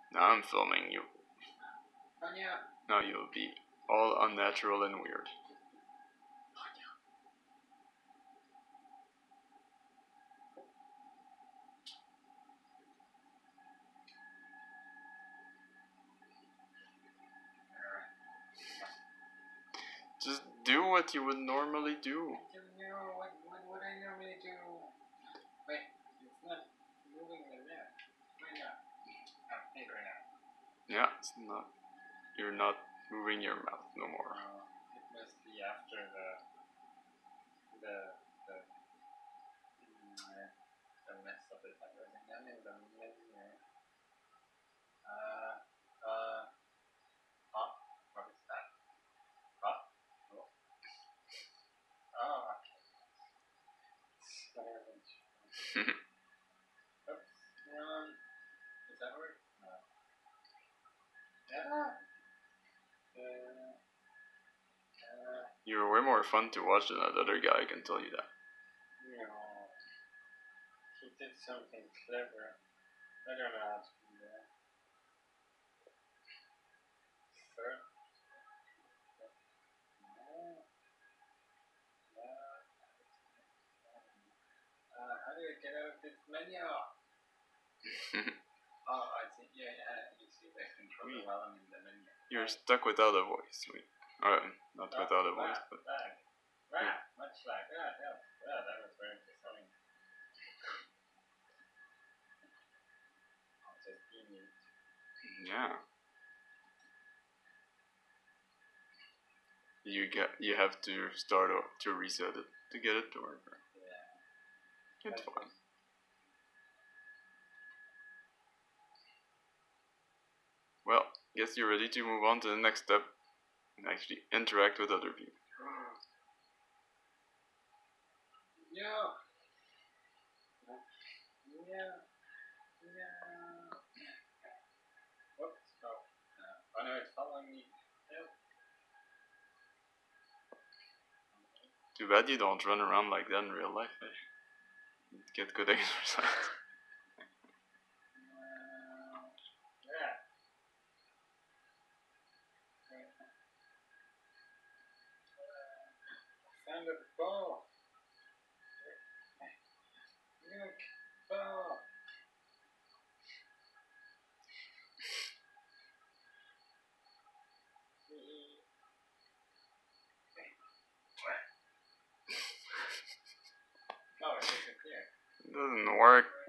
Now I'm filming you. Now you'll be all unnatural and weird. Just do what you would normally do. What would I normally do? Wait, it's not moving the map. Why not? Oh, hey, right now. Yeah, it's not. You're not moving your mouth no more. It must be after the mess of it. Everything done in the menu. What is that? Oh. Oh, okay. Savage. Oops. Does that work? No. Yeah. You're way more fun to watch than that other guy, I can tell you that. No. He did something clever. I don't know how to do that. Third. How do I get out of this menu? Oh, I think, yeah, you see the controller while I'm in the menu. You're stuck without a voice. Not without a voice, but... Much like that, yeah. That was very interesting. I'll just be mute. Yeah. You have to start to reset it to get it to work. Yeah. It's fine. Well, guess you're ready to move on to the next step and actually interact with other people. Yeah. Whoops. Oh no, it's following me. Help. Too bad you don't run around like that in real life. You'd get good exercise. Found a ball. Look, ball. Oh, it disappeared. It doesn't work.